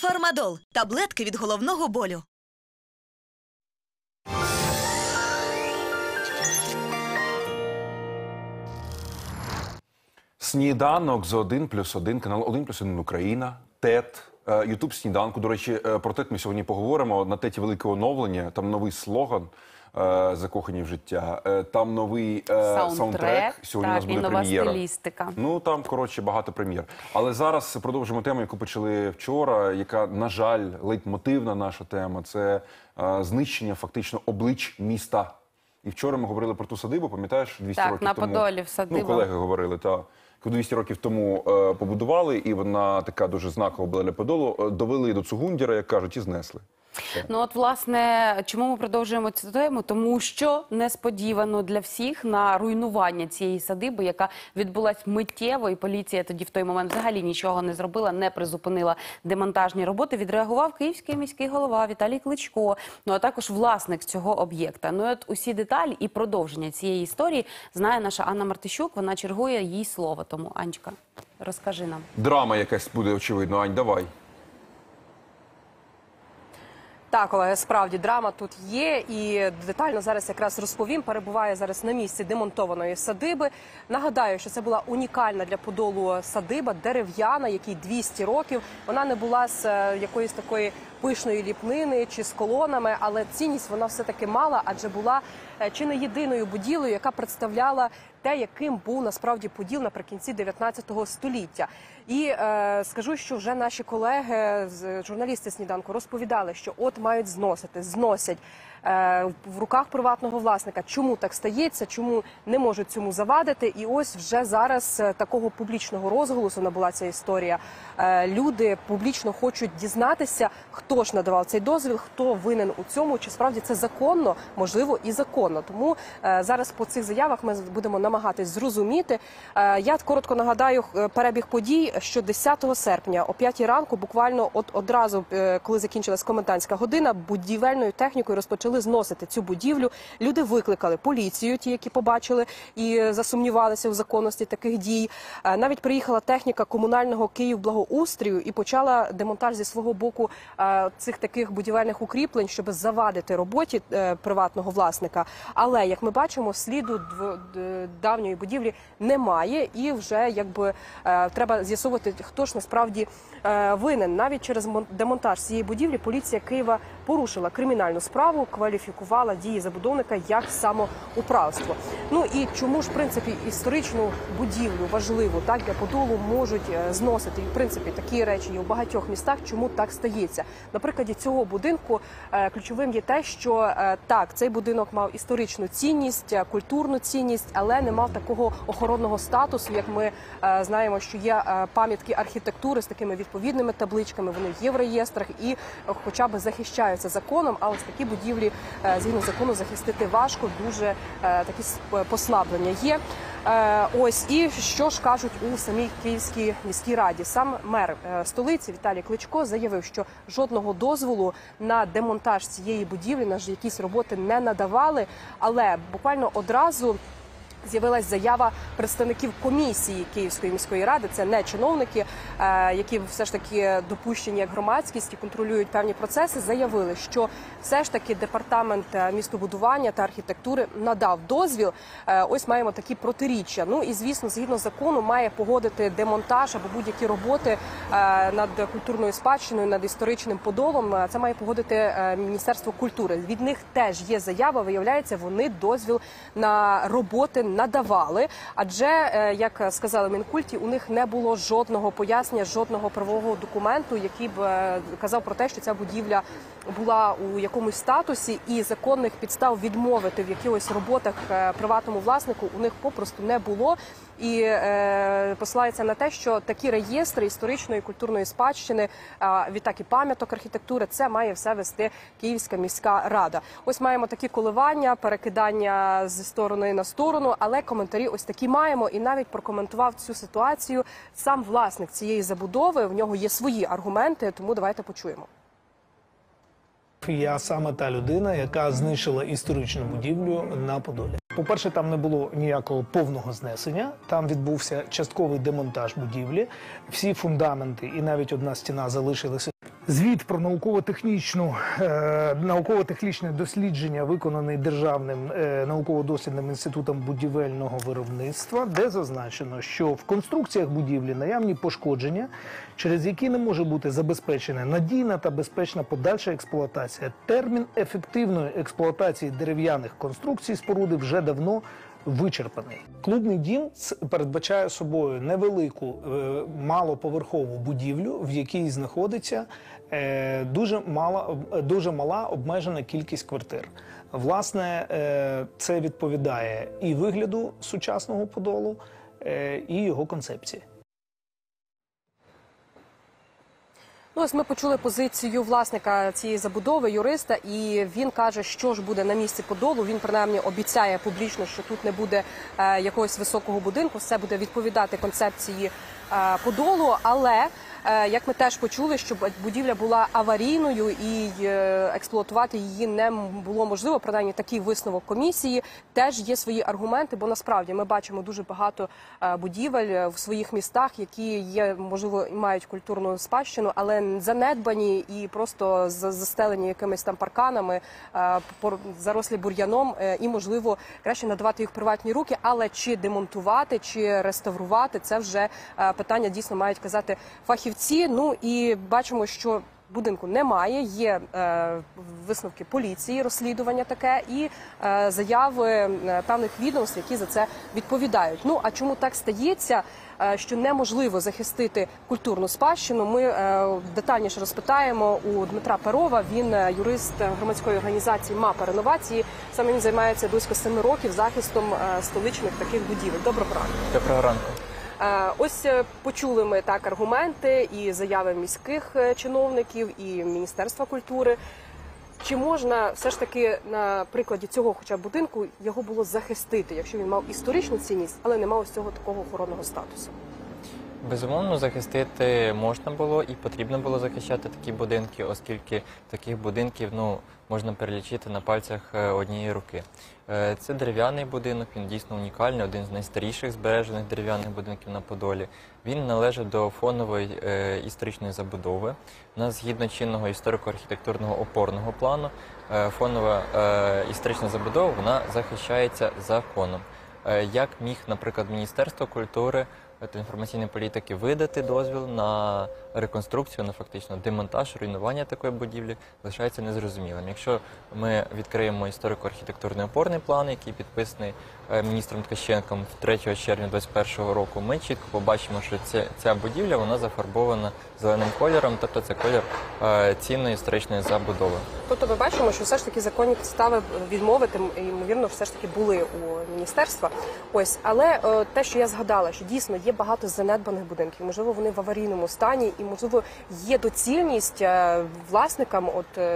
Фармадол – таблетки від головного болю. Сніданок з 1+1, канал 1+1 Україна, ТЕТ, Ютуб сніданку. До речі, про ТЕТ ми сьогодні поговоримо. На ТЕТі велике оновлення, там новий слоган «Закохані в життя», там новий саундтрек, сьогодні у нас буде прем'єра. Стилістика. Ну, там, коротше, багато прем'єр. Але зараз продовжимо тему, яку почали вчора, яка, на жаль, лейтмотивна наша тема. Це знищення, фактично, облич міста. І вчора ми говорили про ту садибу, пам'ятаєш, 200 років тому? Так, на Подолі в садибу. Ну, колеги говорили, так. 200 років тому побудували, і вона така дуже знакова була для Подолу. Довели до Цугундіра, як кажуть, і знесли. Ну от, власне, чому ми продовжуємо цю тему? Тому що несподівано для всіх на руйнування цієї садиби, яка відбулась миттєво, і поліція тоді в той момент взагалі нічого не зробила, не призупинила демонтажні роботи, відреагував київський міський голова Віталій Кличко, ну а також власник цього об'єкта. Ну і от усі деталі і продовження цієї історії знає наша Анна Мартищук, вона чергує їй слово. Тому, Анечка, розкажи нам. Драма якась буде, очевидно. Ань, давай. Так, Олег, справді, драма тут є, і детально зараз якраз розповім. Перебуває зараз на місці демонтованої садиби. Нагадаю, що це була унікальна для Подолу садиба, дерев'яна, якій 200 років. Вона не була з якоїсь такої пишної ліпнини чи з колонами, але цінність вона все-таки мала, адже була чи не єдиною будівлею, яка представляла те, яким був насправді Поділ наприкінці 19 століття. І скажу, що вже наші колеги, журналісти «Сніданку», розповідали, що от мають зносити, зносять в руках приватного власника. Чому так стається, чому не можуть цьому завадити. І ось вже зараз такого публічного розголосу набула ця історія. Люди публічно хочуть дізнатися, хто ж надавав цей дозвіл, хто винен у цьому, чи справді це законно, можливо, і законно. Тому зараз по цих заявах ми будемо намагатись зрозуміти. Я коротко нагадаю перебіг подій, що 10 серпня о 5 ранку, буквально одразу, коли закінчилась комендантська година, будівельною технікою розпочали зносити цю будівлю. Люди викликали поліцію, ті, які побачили і засумнівалися у законності таких дій. Навіть приїхала техніка комунального Київблагоустрою і почала демонтаж зі свого боку цих таких будівельних укріплень, щоб завадити роботі приватного власника. Але, як ми бачимо, сліду давньої будівлі немає, і вже якби треба з'ясовувати, хто ж насправді винен. Навіть через демонтаж цієї будівлі поліція Києва порушила кримінальну справу, кваліфікувала дії забудовника як самоуправство. Ну і чому ж, в принципі, історичну будівлю важливу, так, для Подолу можуть зносити, і, в принципі, такі речі є у багатьох містах, чому так стається? На прикладі цього будинку ключовим є те, що так, цей будинок мав історичну цінність, культурну цінність, але не мав такого охоронного статусу, як ми знаємо, що є пам'ятки архітектури з такими відповідними табличками, вони є в реєстрах і хоча б захищаються законом, а ось такі будівлі, згідно закону, захистити важко, дуже такі послаблення є. Ось, і що ж кажуть у самій Київській міській раді. Сам мер столиці Віталій Кличко заявив, що жодного дозволу на демонтаж цієї будівлі, на якісь роботи не надавали, але буквально одразу з'явилась заява представників комісії Київської міської ради, це не чиновники, які все ж таки допущені як громадськість і контролюють певні процеси, заявили, що все ж таки департамент містобудування та архітектури надав дозвіл. Ось маємо такі протиріччя. Ну і, звісно, згідно закону має погодити демонтаж або будь-які роботи над культурною спадщиною, над історичним Подолом. Це має погодити Міністерство культури. Від них теж є заява, виявляється, вони дозвіл на роботи надавали, адже, як сказали в Мінкульті, у них не було жодного пояснення, жодного правового документу, який б казав про те, що ця будівля була у якомусь статусі, і законних підстав відмовити в якихось роботах приватному власнику у них попросту не було. І посилається на те, що такі реєстри історичної і культурної спадщини, відтак і пам'яток архітектури, це має все вести Київська міська рада. Ось маємо такі коливання, перекидання зі сторони на сторону, але коментарі ось такі маємо. І навіть прокоментував цю ситуацію сам власник цієї забудови, в нього є свої аргументи, тому давайте почуємо. Я саме та людина, яка знищила історичну будівлю на Подолі. По-перше, там не було ніякого повного знесення, там відбувся частковий демонтаж будівлі, всі фундаменти і навіть одна стіна залишилися Звіт про науково-технічне дослідження, виконаний Державним науково-дослідним інститутом будівельного виробництва, де зазначено, що в конструкціях будівлі наявні пошкодження, через які не може бути забезпечена надійна та безпечна подальша експлуатація. Термін ефективної експлуатації дерев'яних конструкцій споруди вже давно вичерпаний. Клубний дім передбачає собою невелику, малоповерхову будівлю, в якій знаходиться дуже мала обмежена кількість квартир. Власне, це відповідає і вигляду сучасного Подолу, і його концепції. Ну, ось ми почули позицію власника цієї забудови, юриста, і він каже, що ж буде на місці Подолу. Він, принаймні, обіцяє публічно, що тут не буде якогось високого будинку, все буде відповідати концепції Подолу, але як ми теж почули, що будівля була аварійною і експлуатувати її не було можливо, принаймні такий висновок комісії, теж є свої аргументи, бо насправді ми бачимо дуже багато будівель в своїх містах, які є, можливо, мають культурну спадщину, але занедбані і просто застелені якимись там парканами, зарослі бур'яном, і, можливо, краще надавати їх в приватні руки, але чи демонтувати, чи реставрувати, це вже питання дійсно мають казати фахівці. Ну і бачимо, що будинку немає, є висновки поліції, розслідування таке і заяви певних відомств, які за це відповідають. Ну, а чому так стається, що неможливо захистити культурну спадщину, ми детальніше розпитаємо у Дмитра Перова. Він юрист громадської організації «Мапа реновації». Саме він займається близько 7 років захистом столичних таких будівель. Доброго ранку. Доброго ранку. Ось почули ми так аргументи і заяви міських чиновників, і Міністерства культури. Чи можна все ж таки на прикладі цього хоча б будинку його було захистити, якщо він мав історичну цінність, але не мав ось цього такого охоронного статусу? Безумовно, захистити можна було і потрібно було захищати такі будинки, оскільки таких будинків можна перелічити на пальцях однієї руки. Це дерев'яний будинок, він дійсно унікальний, один з найстаріших збережених дерев'яних будинків на Подолі. Він належить до фонової історичної забудови. У нас згідно чинного історико-архітектурного опорного плану фонова історична забудова вона захищається законом. Як міг, наприклад, Міністерство культури та інформаційної політики видати дозвіл на реконструкцію, на фактично демонтаж, руйнування такої будівлі, залишається незрозумілим. Якщо ми відкриємо історико-архітектурний опорний план, який підписаний міністром Ткаченком 3 червня 2021 року, ми чітко побачимо, що ця будівля вона зафарбована зеленим кольором, тобто це колір цінної історичної забудови. Тобто ми бачимо, що все ж таки законні підстави відмовити, ймовірно, все ж таки були у міністерства. Ось, але те, що я згадала, що дійсно є багато занедбаних будинків, можливо, вони в аварійному стані, і, можливо, є доцільність власникам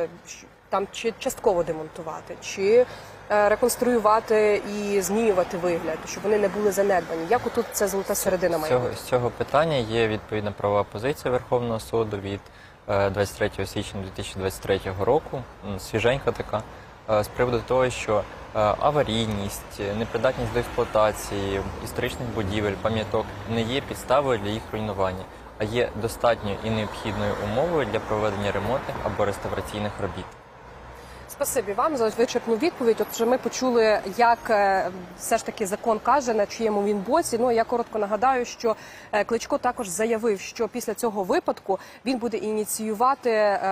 там чи частково демонтувати, чи реконструювати і змінювати вигляд, щоб вони не були занедбані. Як отут ця золота середина має бути? З цього питання є відповідна правова позиція Верховного суду від 23 січня 2023 року, свіженька така, з приводу того, що аварійність, непридатність до експлуатації історичних будівель, пам'яток не є підставою для їх руйнування, а є достатньою і необхідною умовою для проведення ремонтних або реставраційних робіт. Спасибі вам за вичерпну відповідь. От вже ми почули, як все ж таки закон каже, на чиєму він боці. Ну, я коротко нагадаю, що Кличко також заявив, що після цього випадку він буде ініціювати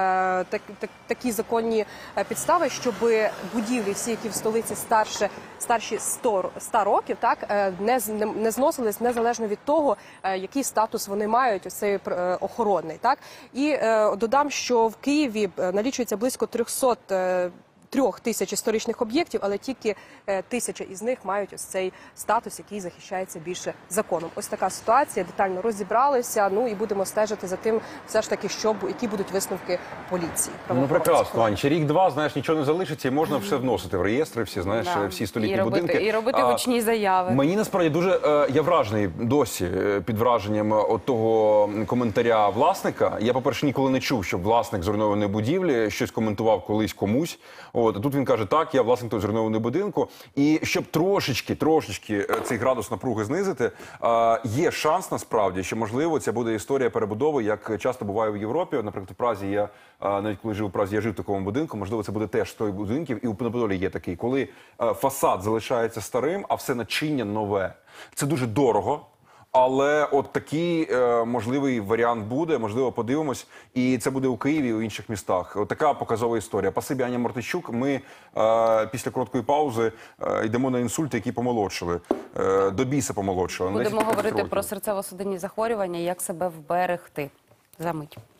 такі законні підстави, щоб будівлі, всі, які в столиці старші 100 років, так, не зносились незалежно від того, який статус вони мають, ось цей охоронний. Так? І додам, що в Києві налічується близько 3 тисяч історичних об'єктів, але тільки 1000 із них мають ось цей статус, який захищається більше законом. Ось така ситуація, детально розібралися, ну і будемо стежити за тим, все ж таки, які будуть висновки поліції. Ну, прекрасно, Ань, ще рік-два, знаєш, нічого не залишиться і можна все вносити в реєстри, всі, знаєш, всі столітні будинки. І робити гучні заяви. Мені насправді дуже, я вражений досі під враженням от того коментаря власника. Я, по-перше, ніколи не чув, щоб власник зруйнованої будівлі щось коментував колись комусь. От тут він каже, так, я власник того зруйнованого будинку. І щоб трошечки цей градус напруги знизити, є шанс насправді, що можливо це буде історія перебудови, як часто буває в Європі. Наприклад, в Празі я навіть коли жив у Празі, я жив в такому будинку. Можливо, це буде теж з той будинків, і у Подолі є такий, коли фасад залишається старим, а все начиння нове. Це дуже дорого. Але от такий можливий варіант буде, можливо, подивимось. І це буде у Києві, у інших містах. От така показова історія. Спасибі, Аня Мартищук. Ми після короткої паузи йдемо на інсульти, які помолодшили. До біса помолодшили. Будемо говорити про серцево-судинні захворювання, як себе вберегти. За мить.